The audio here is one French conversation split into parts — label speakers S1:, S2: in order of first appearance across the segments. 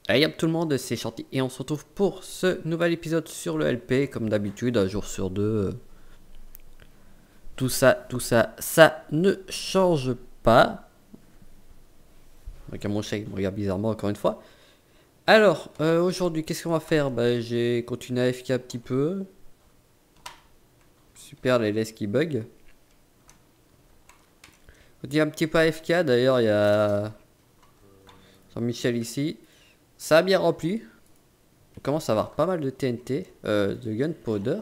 S1: Hey hop tout le monde, c'est Chanty et on se retrouve pour ce nouvel épisode sur le LP, comme d'habitude, un jour sur deux. Tout ça ne change pas. Donc mon chat il me regarde bizarrement encore une fois. Alors, aujourd'hui, qu'est-ce qu'on va faire? J'ai continué à AFK un petit peu. Super, les laisses qui bug. On dit un petit peu AFK, d'ailleurs, il y a Jean-Michel ici. Ça a bien rempli. On commence à avoir pas mal de TNT, de gunpowder.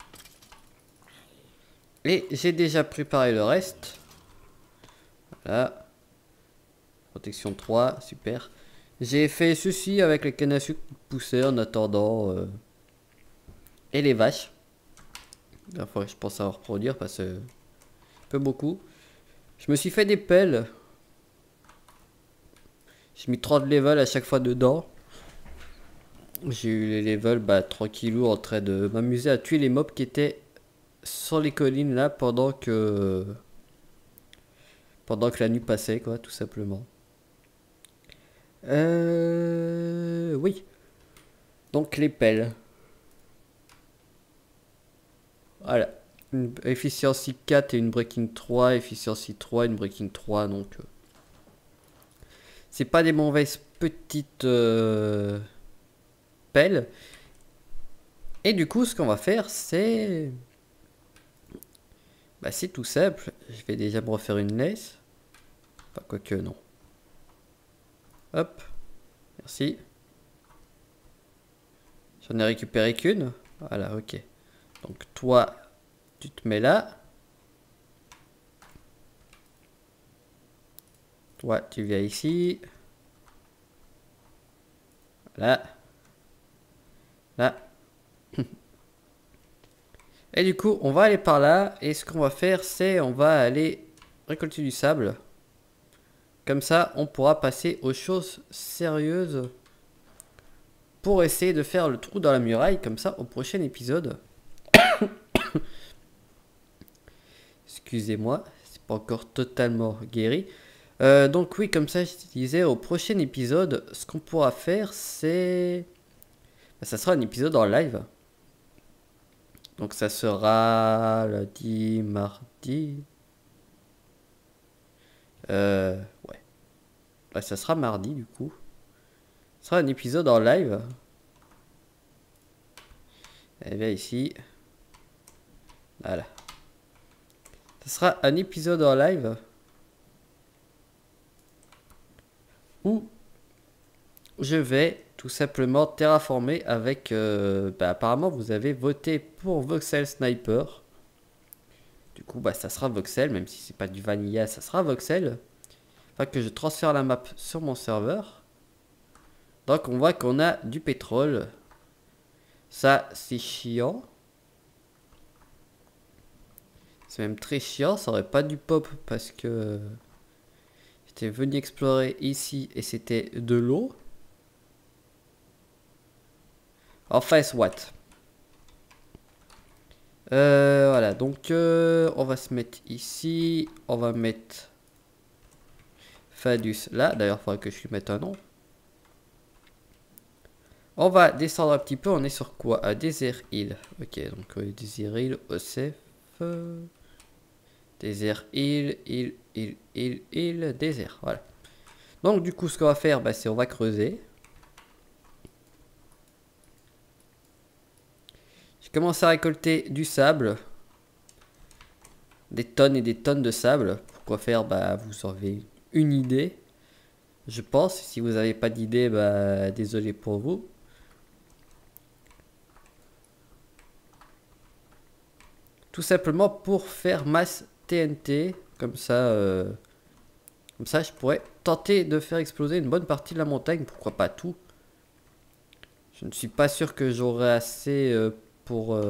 S1: Et j'ai déjà préparé le reste. Voilà. Protection 3, super. J'ai fait ceci avec les cannes à sucre poussées en attendant. Et les vaches. Il faudrait que je pense à en reproduire parce que un peu beaucoup. Je me suis fait des pelles. J'ai mis 30 levels à chaque fois dedans. J'ai eu les levels tranquillou en train de m'amuser à tuer les mobs qui étaient sur les collines là pendant que la nuit passait quoi, tout simplement. Oui. Donc les pelles. Voilà. Une efficiency 4 et une breaking 3. Efficiency 3 et une breaking 3. Donc c'est pas des mauvaises petites pelles. Et du coup ce qu'on va faire c'est... c'est tout simple. Je vais déjà me refaire une laisse. Enfin quoique non. Hop. Merci. J'en ai récupéré qu'une. Voilà, ok. Donc toi, tu te mets là. Toi, tu viens ici. Là. Là. Et du coup, on va aller par là. Et ce qu'on va faire, c'est on va aller récolter du sable. Comme ça, on pourra passer aux choses sérieuses. Pour essayer de faire le trou dans la muraille. Comme ça, au prochain épisode. Excusez-moi, c'est pas encore totalement guéri. Donc oui, comme ça, je disais, au prochain épisode, ce qu'on pourra faire, c'est... ça sera un épisode en live. Donc ça sera lundi, mardi... ouais. Ça sera mardi, du coup. Ce sera un épisode en live. Et bien ici. Voilà. Ce sera un épisode en live. Où je vais tout simplement terraformer avec... apparemment, vous avez voté pour Voxel Sniper. Du coup, ça sera Voxel, même si c'est pas du Vanilla, ça sera Voxel. Enfin, que je transfère la map sur mon serveur. Donc, on voit qu'on a du pétrole. Ça, c'est chiant. C'est même très chiant, ça aurait pas dû pop parce que... j'étais venu explorer ici et c'était de l'eau. Enfin, soit. Voilà, donc on va se mettre ici. On va mettre Fadus là. D'ailleurs, il faudrait que je lui mette un nom. On va descendre un petit peu. On est sur quoi? À Desert Hill. Ok, donc Desert Hill, OCF. Desert Hill, Désert. Voilà. Donc, du coup, ce qu'on va faire, c'est on va creuser. J'ai commencé à récolter du sable. Des tonnes et des tonnes de sable. Pourquoi faire? Vous avez une idée. Je pense. Si vous n'avez pas d'idée, désolé pour vous. Tout simplement pour faire masse TNT. Comme ça, je pourrais tenter de faire exploser une bonne partie de la montagne. Pourquoi pas tout? Je ne suis pas sûr que j'aurai assez pour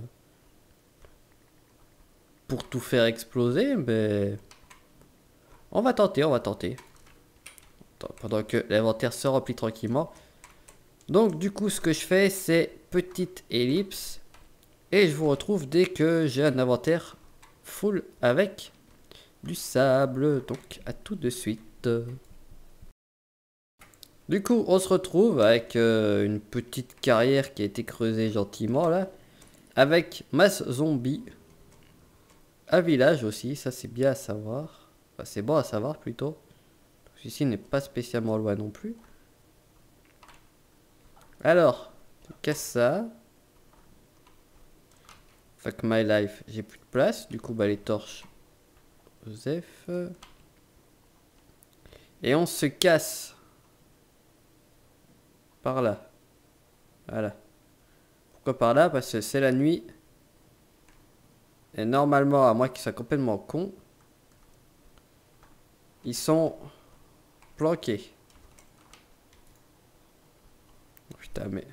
S1: tout faire exploser, mais on va tenter, on va tenter. Pendant que l'inventaire se remplit tranquillement. Donc du coup, ce que je fais, c'est petite ellipse. Et je vous retrouve dès que j'ai un inventaire full avec du sable. Donc à tout de suite. Du coup, on se retrouve avec une petite carrière qui a été creusée gentiment là. Avec masse zombie. Un village aussi, ça c'est bien à savoir. Enfin, c'est bon à savoir plutôt. Celui-ci n'est pas spécialement loin non plus. Alors, qu'est-ce ça? Fuck my life, j'ai plus de place. Du coup, bah les torches. Joseph. Et on se casse. Par là. Voilà. Pourquoi par là? Parce que c'est la nuit. Et normalement, à moins qu'ils soient complètement cons, ils sont planqués. Oh, putain, mais...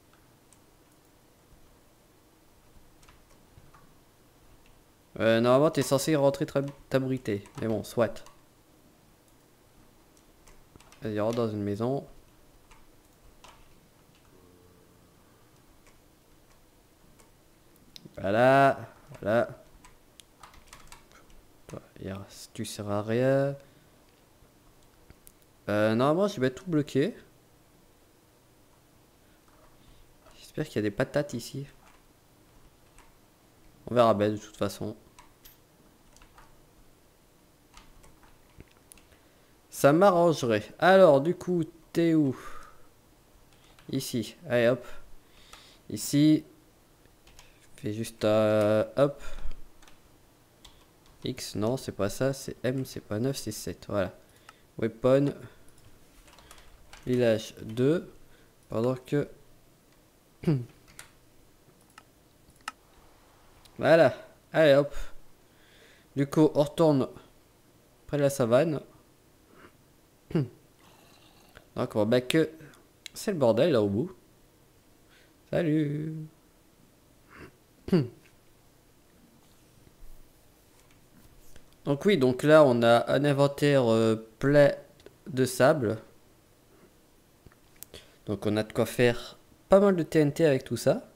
S1: normalement, t'es censé rentrer t'abriter. Mais bon, soit. Vas-y, rentre dans une maison. Voilà. Voilà. Tu sers à rien. Normalement, je vais tout bloquer. J'espère qu'il y a des patates ici. On verra bien de toute façon. Ça m'arrangerait. Alors, du coup, t'es où? Ici. Allez, hop. Ici. Je fais juste hop. X, non, c'est pas ça. C'est M, c'est pas 9, c'est 7. Voilà. Weapon. Village 2. Pendant que... Voilà. Allez, hop. Du coup, on retourne près de la savane. Donc, on va back que... C'est le bordel, là, au bout. Salut. Donc oui, donc là, on a un inventaire plein de sable. Donc on a de quoi faire pas mal de TNT avec tout ça.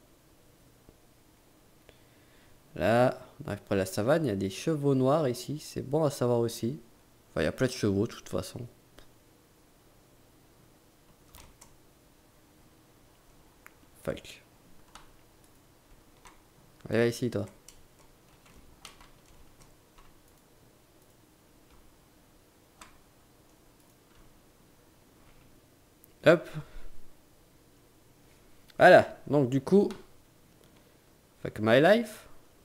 S1: Là, on arrive près de la savane, il y a des chevaux noirs ici, c'est bon à savoir aussi. Enfin, il y a plein de chevaux de toute façon. Fuck. Allez, ici, toi. Hop. Voilà, donc du coup... Fuck my life.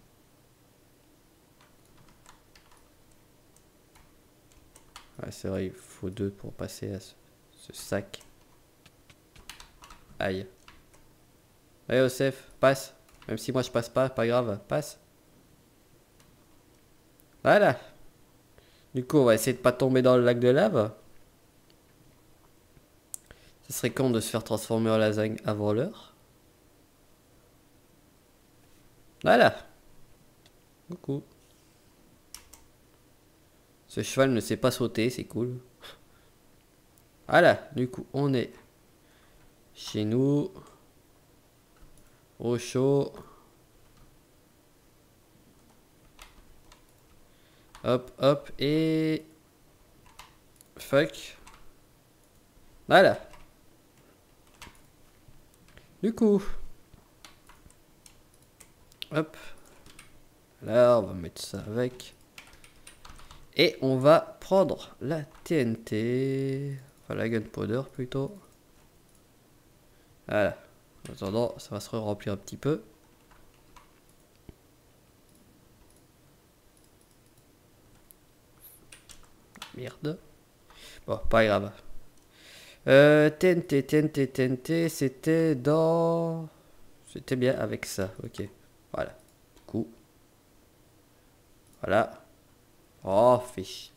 S1: Ouais, c'est vrai, il faut 2 pour passer à ce sac. Aïe. Allez, Osef, passe. Même si moi je passe pas grave, passe. Voilà. Du coup, on va essayer de pas tomber dans le lac de lave. Ce serait con de se faire transformer en lasagne avant l'heure. Voilà. Coucou. Ce cheval ne sait pas sauter, c'est cool. Voilà, du coup, on est chez nous. Au chaud. Hop, hop, et... Fuck. Voilà. Du coup. Hop. Là, on va mettre ça avec. Et on va prendre la TNT. Enfin, la gunpowder plutôt. Voilà. En attendant, ça va se remplir un petit peu. Merde. Bon, pas grave. TNT, c'était dans... C'était bien avec ça, ok. Voilà. Du coup. Voilà. Oh, fiche.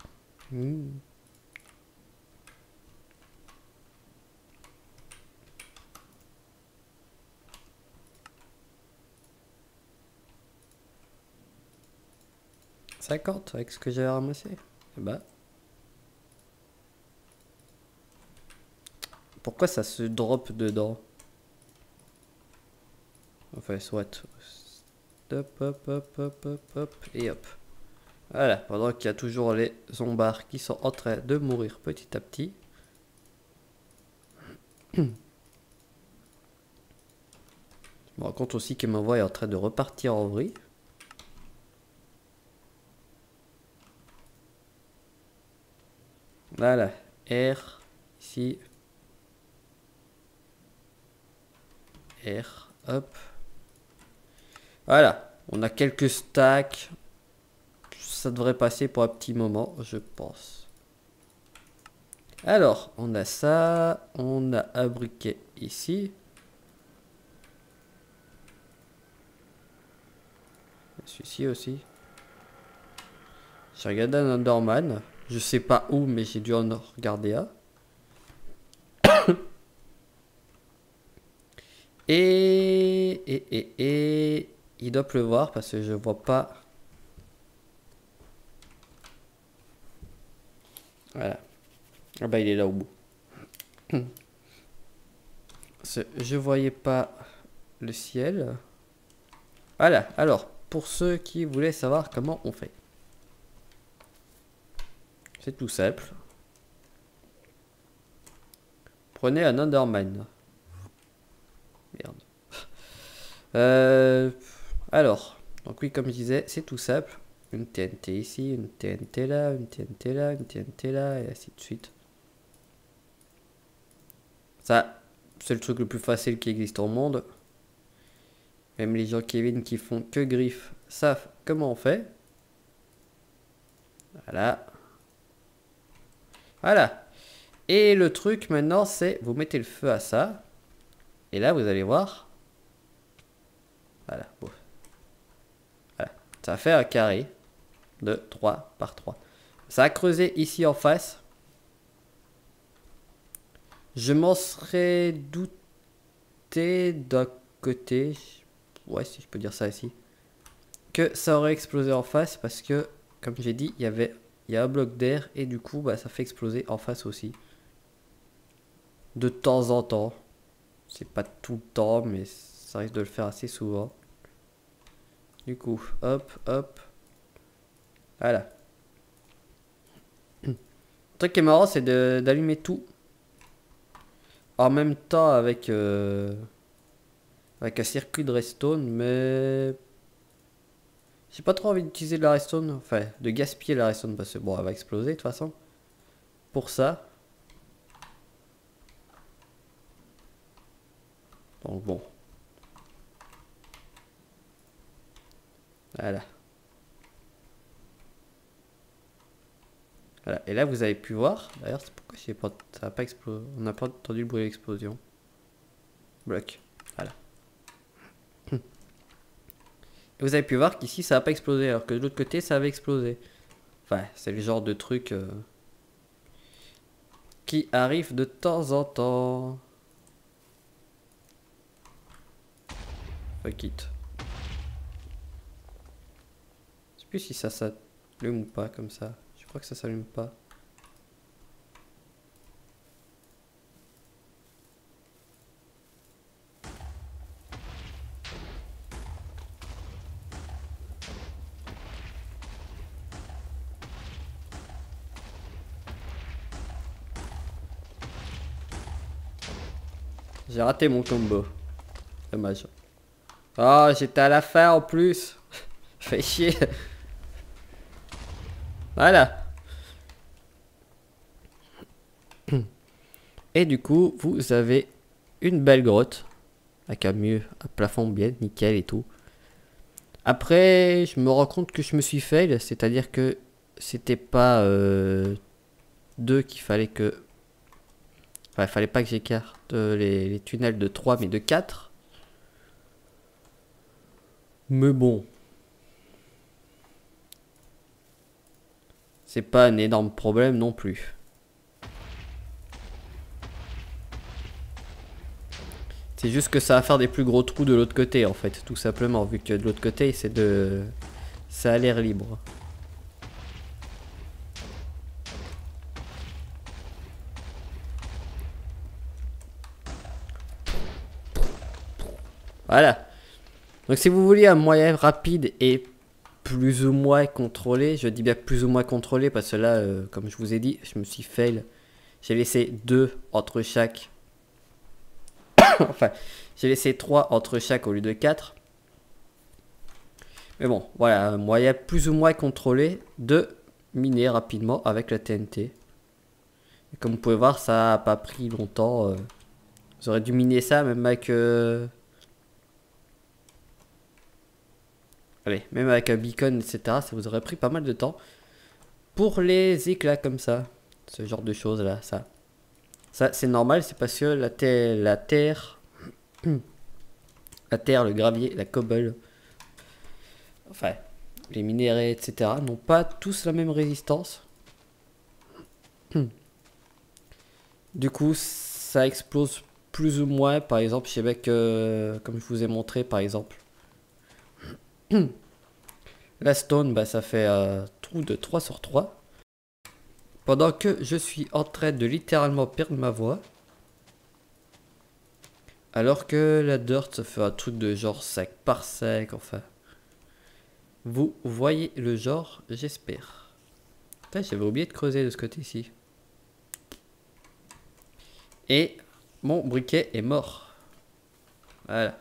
S1: 50 avec ce que j'avais ramassé. Eh bah. Pourquoi ça se drop dedans? Enfin, soit. Hop, hop, hop, hop, hop, hop, et hop. Voilà, pendant qu'il y a toujours les zombards qui sont en train de mourir petit à petit. me rends compte aussi que ma voix est en train de repartir en vrille. Voilà, R, ici. R, hop. Voilà, on a quelques stacks. Ça devrait passer pour un petit moment, je pense. Alors, on a ça. On a un briquet ici. Celui-ci aussi. J'ai regardé un Enderman. Je sais pas où, mais j'ai dû en regarder un. Et il doit pleuvoir parce que je vois pas. Voilà. Ah bah il est là au bout. Je voyais pas le ciel. Voilà. Alors, pour ceux qui voulaient savoir comment on fait. C'est tout simple. Prenez un Enderman. Merde. Alors, donc oui, comme je disais, c'est tout simple. Une TNT ici, une TNT là, une TNT là, une TNT là, et ainsi de suite. Ça, c'est le truc le plus facile qui existe au monde. Même les gens Kevin qui font que griffes savent comment on fait. Voilà. Voilà. Et le truc maintenant, c'est vous mettez le feu à ça. Et là, vous allez voir. Voilà. Bon. Voilà. Ça fait un carré de 3 par 3. Ça a creusé ici en face. Je m'en serais douté d'un côté. Ouais, si je peux dire ça ici. Que ça aurait explosé en face parce que, comme j'ai dit, il y a un bloc d'air et du coup, bah, ça fait exploser en face aussi. De temps en temps. C'est pas tout le temps, mais ça risque de le faire assez souvent. Du coup, hop, hop. Voilà. Le truc qui est marrant, c'est d'allumer tout en même temps avec un circuit de redstone, mais j'ai pas trop envie d'utiliser de la redstone, enfin de gaspiller la redstone parce que bon, elle va exploser de toute façon. Pour ça. Donc bon. Voilà. Voilà. Et là, vous avez pu voir. D'ailleurs, c'est pourquoi ça a pas explosé. On n'a pas entendu le bruit de l'explosion. Bloc. Voilà. Et vous avez pu voir qu'ici, ça n'a pas explosé. Alors que de l'autre côté, ça avait explosé. Enfin, c'est le genre de truc qui arrive de temps en temps. Fuck it. Je sais plus si ça s'allume ou pas comme ça. Je crois que ça s'allume pas. J'ai raté mon combo. Dommage. Oh, j'étais à la fin en plus. Fais chier. Voilà. Et du coup, vous avez une belle grotte. Avec un mur, un plafond bien nickel et tout. Après, je me rends compte que je me suis fail. C'est-à-dire que c'était pas 2 qu'il fallait que... Enfin, il fallait pas que j'écarte les tunnels de 3 mais de 4. Mais bon. C'est pas un énorme problème non plus. C'est juste que ça va faire des plus gros trous de l'autre côté en fait, tout simplement, vu que de l'autre côté ça a l'air libre. Voilà. Donc si vous voulez un moyen rapide et plus ou moins contrôlé, je dis bien plus ou moins contrôlé parce que là, comme je vous ai dit, je me suis fail. J'ai laissé 2 entre chaque Enfin, j'ai laissé 3 entre chaque au lieu de 4. Mais bon, voilà, un moyen plus ou moins contrôlé de miner rapidement avec la TNT. Et comme vous pouvez voir, ça n'a pas pris longtemps. Vous aurez dû miner ça même avec... Allez, même avec un beacon, etc. Ça vous aurait pris pas mal de temps. Pour les éclats comme ça. Ce genre de choses là, ça. Ça, c'est normal, c'est parce que la terre, le gravier, la cobble, enfin, les minéraux, etc. n'ont pas tous la même résistance. Du coup, ça explose plus ou moins. Par exemple, chez Beck, comme je vous ai montré, par exemple. La stone, bah, ça fait trou de 3 sur 3. Pendant que je suis en train de littéralement perdre ma voix. Alors que la dirt, ça fait un truc de genre 5 par 5, enfin. Vous voyez le genre, j'espère. J'avais oublié de creuser de ce côté-ci. Et mon briquet est mort. Voilà.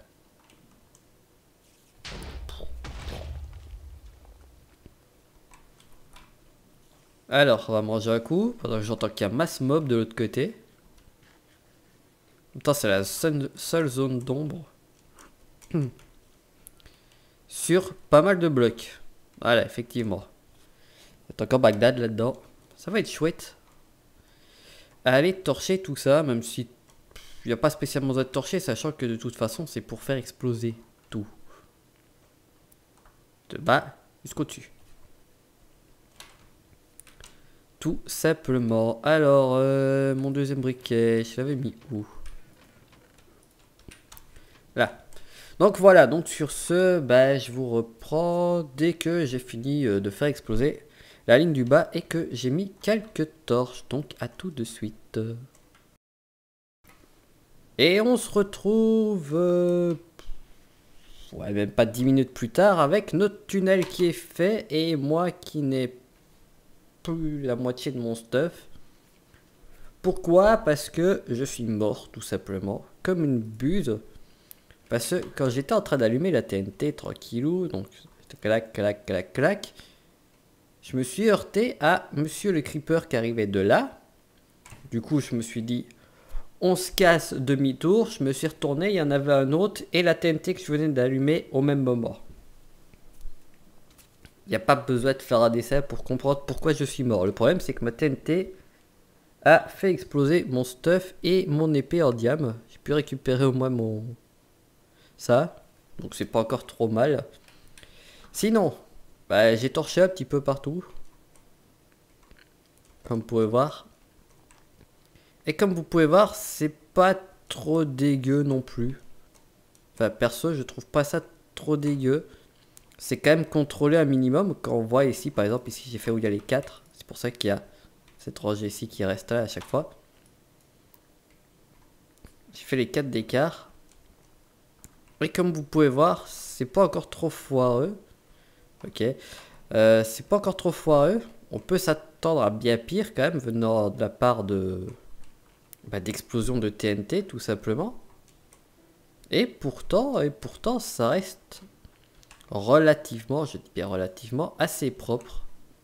S1: Alors, on va manger un coup, pendant que j'entends qu'il y a masse mob de l'autre côté. Putain, c'est la seule zone d'ombre. Sur pas mal de blocs. Voilà, effectivement. Il y a encore Bagdad là-dedans. Ça va être chouette. Allez torcher tout ça, même si il n'y a pas spécialement besoin de torcher, sachant que de toute façon, c'est pour faire exploser tout. De bas jusqu'au dessus. Tout simplement. Alors, mon deuxième briquet, je l'avais mis où? Là. Donc voilà, donc sur ce, bah, je vous reprends dès que j'ai fini de faire exploser la ligne du bas et que j'ai mis quelques torches. Donc à tout de suite. Et on se retrouve, ouais, même pas 10 minutes plus tard avec notre tunnel qui est fait et moi qui n'ai plus la moitié de mon stuff. Pourquoi? Parce que je suis mort tout simplement, comme une buse. Parce que quand j'étais en train d'allumer la TNT tranquillou, donc clac, clac, clac, clac, je me suis heurté à Monsieur le Creeper qui arrivait de là. Du coup, je me suis dit, on se casse demi-tour. Je me suis retourné, il y en avait un autre et la TNT que je venais d'allumer au même moment. Il n'y a pas besoin de faire un dessin pour comprendre pourquoi je suis mort. Le problème, c'est que ma TNT a fait exploser mon stuff et mon épée en diamant. J'ai pu récupérer au moins mon... ça. Donc c'est pas encore trop mal. Sinon, bah, j'ai torché un petit peu partout. Comme vous pouvez voir. Et comme vous pouvez voir, c'est pas trop dégueu non plus. Enfin, perso, je trouve pas ça trop dégueu. C'est quand même contrôlé un minimum. Quand on voit ici, par exemple, ici j'ai fait où il y a les 4. C'est pour ça qu'il y a cette rangée ici qui reste là à chaque fois. J'ai fait les 4 d'écart. Et comme vous pouvez voir, c'est pas encore trop foireux. Ok. C'est pas encore trop foireux. On peut s'attendre à bien pire quand même, venant de la part de... bah, d'explosion de TNT tout simplement. Et pourtant, ça reste relativement, je dis bien relativement, assez propre.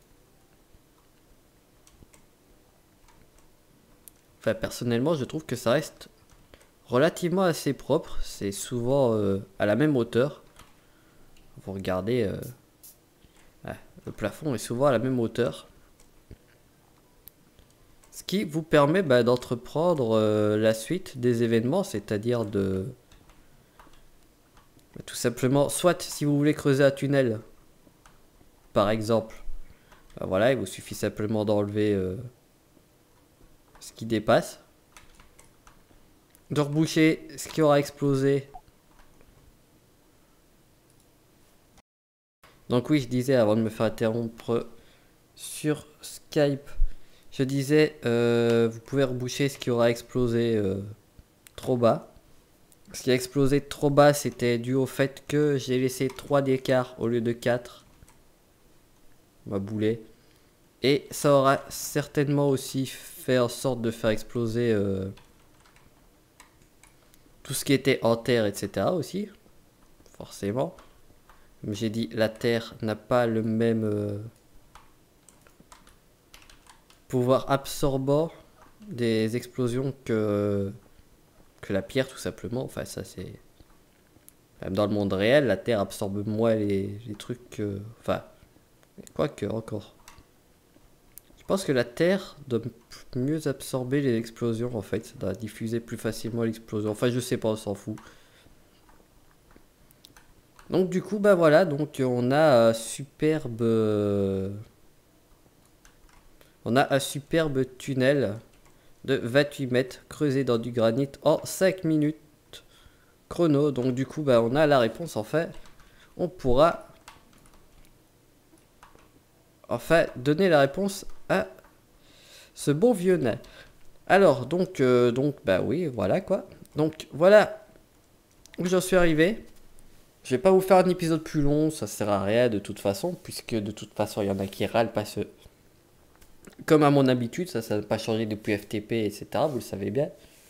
S1: Enfin, personnellement, je trouve que ça reste relativement assez propre. C'est souvent à la même hauteur. Vous regardez, le plafond est souvent à la même hauteur. Ce qui vous permet d'entreprendre la suite des événements, c'est-à-dire de... tout simplement, soit si vous voulez creuser un tunnel, par exemple, voilà, il vous suffit simplement d'enlever ce qui dépasse, de reboucher ce qui aura explosé. Donc oui, je disais, avant de me faire interrompre sur Skype, je disais, vous pouvez reboucher ce qui aura explosé trop bas. Ce qui a explosé trop bas, c'était dû au fait que j'ai laissé 3 d'écart au lieu de 4. Ma boulet. Et ça aura certainement aussi fait en sorte de faire exploser tout ce qui était en terre, etc. aussi. Forcément. Comme j'ai dit, la terre n'a pas le même pouvoir absorbant des explosions que la pierre, tout simplement. Enfin, ça c'est... Même dans le monde réel, la terre absorbe moins les trucs que... Enfin, quoique encore. Je pense que la terre doit mieux absorber les explosions, en fait. Ça doit diffuser plus facilement l'explosion. Enfin, je sais pas, on s'en fout. Donc du coup, bah voilà, donc on a on a un superbe tunnel de 28 mètres creusé dans du granit en 5 minutes chrono. Donc du coup, bah on a la réponse en fait. On pourra enfin donner la réponse à ce bon vieux nain. Alors donc bah oui, voilà quoi. Donc voilà où j'en suis arrivé. Je vais pas vous faire un épisode plus long, ça sert à rien de toute façon, puisque de toute façon il y en a qui râlent parce que, comme à mon habitude, ça n'a pas changé depuis FTP, etc. Vous le savez bien.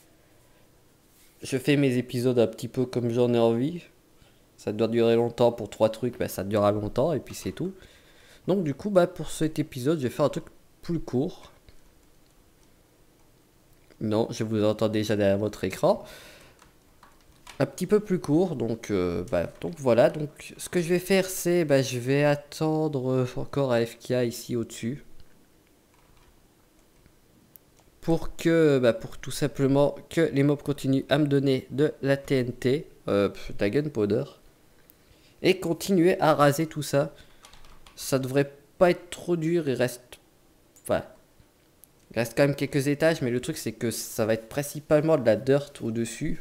S1: Je fais mes épisodes un petit peu comme j'en ai envie. Ça doit durer longtemps pour 3 trucs, bah ça durera longtemps et puis c'est tout. Donc du coup, bah pour cet épisode, je vais faire un truc plus court. Non, je vous entends déjà derrière votre écran. Un petit peu plus court, donc voilà. Donc ce que je vais faire, c'est je vais attendre encore AFK ici au-dessus. Pour que, pour tout simplement que les mobs continuent à me donner de la TNT, de la gunpowder. Et continuer à raser tout ça. Ça devrait pas être trop dur, il reste quand même quelques étages, mais le truc c'est que ça va être principalement de la dirt au-dessus.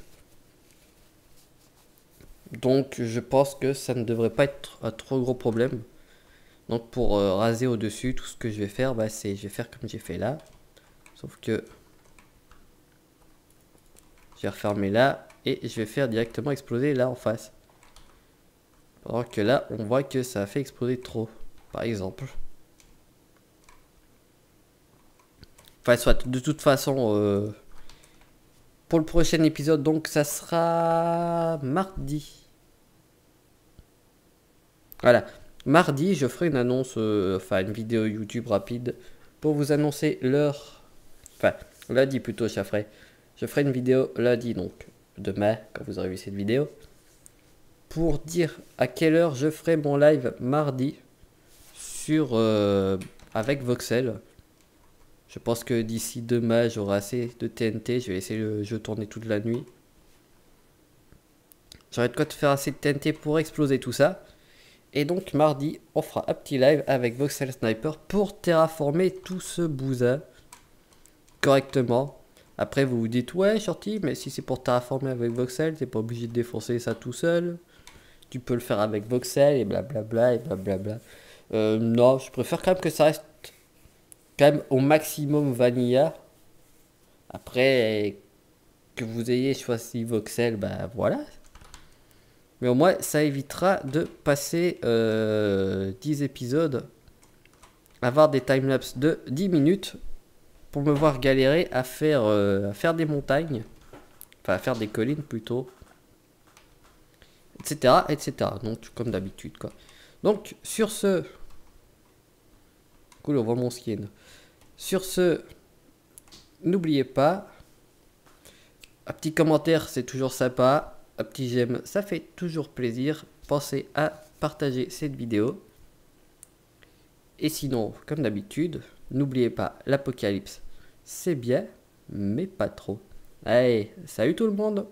S1: Donc je pense que ça ne devrait pas être un trop gros problème. Donc pour raser au-dessus, tout ce que je vais faire, c'est je vais faire comme j'ai fait là. Sauf que je vais refermer là et je vais faire directement exploser là en face. Pendant que là, on voit que ça a fait exploser trop, par exemple. Enfin, soit, de toute façon, pour le prochain épisode, donc ça sera mardi. Voilà, mardi, je ferai une annonce, une vidéo YouTube rapide pour vous annoncer l'heure. Enfin, lundi plutôt, je ferai une vidéo lundi, donc demain, quand vous aurez vu cette vidéo, pour dire à quelle heure je ferai mon live mardi sur avec Voxel. Je pense que d'ici demain, j'aurai assez de TNT. Je vais laisser le jeu tourner toute la nuit. J'aurai de quoi te faire assez de TNT pour exploser tout ça. Et donc mardi, on fera un petit live avec Voxel Sniper pour terraformer tout ce bousin correctement. Après, vous vous dites, ouais, Shorty, mais si c'est pour terraformer avec Voxel, t'es pas obligé de défoncer ça tout seul. Tu peux le faire avec Voxel et blablabla et blablabla. Non, je préfère quand même que ça reste quand même au maximum vanilla. Après, que vous ayez choisi Voxel, voilà. Mais au moins, ça évitera de passer 10 épisodes, avoir des timelapses de 10 minutes pour me voir galérer à faire des montagnes, enfin à faire des collines plutôt, etc. etc. Donc, comme d'habitude, quoi. Donc, sur ce... Cool, on voit mon skin. Sur ce, n'oubliez pas, un petit commentaire, c'est toujours sympa. Un petit j'aime, ça fait toujours plaisir. Pensez à partager cette vidéo. Et sinon, comme d'habitude, n'oubliez pas, l'apocalypse, c'est bien, mais pas trop. Allez, salut tout le monde!